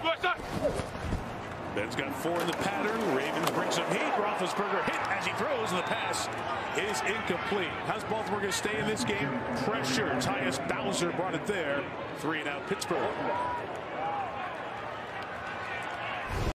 Ben's got 4 in the pattern. Ravens bring some heat. Roethlisberger hit as he throws, and the pass is incomplete. How's Baltimore going to stay in this game? Pressure. Tyus Bowsler brought it there. 3 and out Pittsburgh.